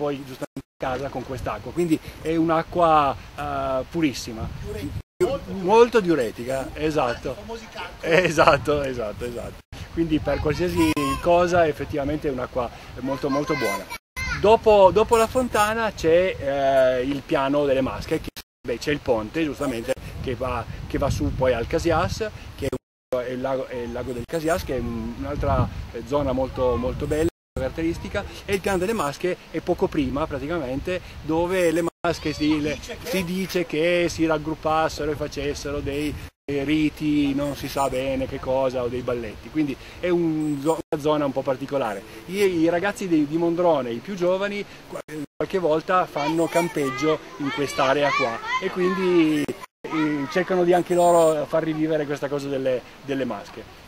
poi giustamente a casa con quest'acqua, quindi è un'acqua purissima, molto diuretica, esatto, esatto, esatto, esatto. Quindi per qualsiasi cosa effettivamente è un'acqua molto molto buona. Dopo la fontana c'è il piano delle Masche, c'è il ponte giustamente che va su poi al Casias, che è il lago del Casias, che è un'altra zona molto, molto bella, caratteristica, e il piano delle Masche è poco prima praticamente, dove le Masche si dice che si raggruppassero e facessero dei riti, non si sa bene che cosa, o dei balletti, quindi è una zona un po' particolare. I ragazzi di Mondrone, i più giovani, qualche volta fanno campeggio in quest'area qua e quindi cercano di anche loro far rivivere questa cosa delle Masche.